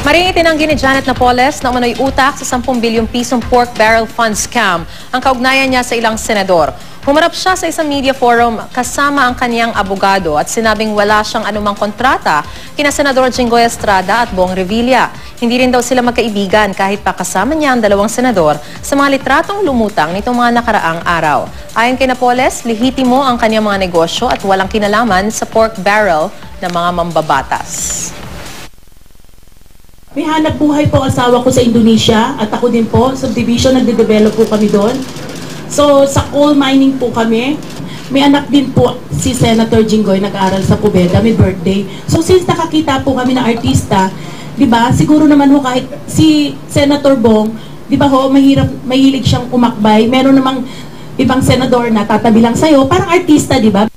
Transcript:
Maring itinanggi ni Janet Napoles na umano'y utak sa 10 bilyong pisong pork barrel fund scam ang kaugnayan niya sa ilang senador. Humarap siya sa isang media forum kasama ang kanyang abogado at sinabing wala siyang anumang kontrata kina Senador Jinggoy Estrada at Bong Revilla. Hindi rin daw sila magkaibigan kahit pa kasama niya ang dalawang senador sa mga litratong lumutang nitong mga nakaraang araw. Ayon kay Napoles, lehitimo ang kanyang mga negosyo at walang kinalaman sa pork barrel ng mga mambabatas. May hanap buhay po asawa ko sa Indonesia at ako din po, subdivision, nagde-develop po kami doon. So sa coal mining po kami, may anak din po si Senator Jinggoy, nag-aaral sa Pobeda, may birthday. So since nakakita po kami na artista, di ba, siguro naman ho kahit si Senator Bong, di ba ho, mahilig siyang umakbay, meron namang ibang senador na tatabi lang sa'yo, parang artista, di ba?